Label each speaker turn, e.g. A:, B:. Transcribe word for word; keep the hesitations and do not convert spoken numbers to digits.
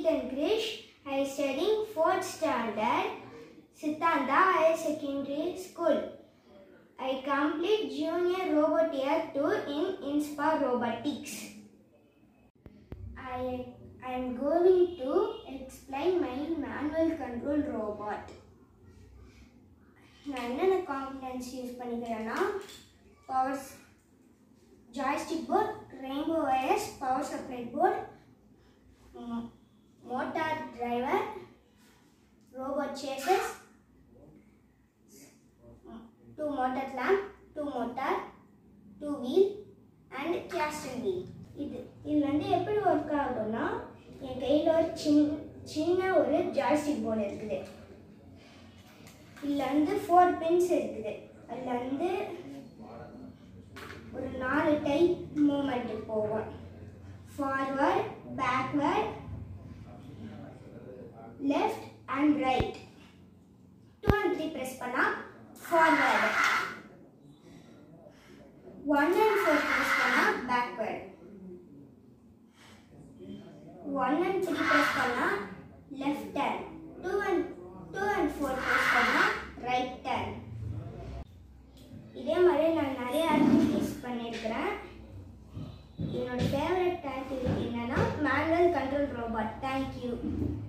A: Gitan Krish. I studying fourth standard, Sitanda Higher Secondary School. I complete Junior Roboteer two in Inspa Robotics. I I am going to explain my manual control robot. நான் என்னென்ன components use பண்ணிக்கிறேன்னா power joystick board, rainbow wires, power supply board, motor driver, robot chassis, two motor lamp, two motor, two wheel and casting wheel. இது இது வந்து எப்படி work ஆகும்னா என் கையில் ஒரு சின்ன சின்ன ஒரு ஜாய்ஸ்டிக் போர்டு இருக்குது. இதில் வந்து ஃபோர் பின்ஸ் இருக்குது. அதில் வந்து ஒரு நாலு டைப் மூமெண்ட் போகும். Forward, backward, left and right. Two and three press பண்ணால் forward, one and four press பண்ணால் backward, one and three press பண்ணால் left turn, two and two and four press பண்ணால் ரைட் டர்ன். இதே மாதிரி நான் நிறைய activities பண்ணியிருக்கிறேன். என்னோட ஃபேவரட் ஆக்டிவிட்டி என்னன்னா மேனுவல் கண்ட்ரோல் ரோபோட். தேங்க்யூ.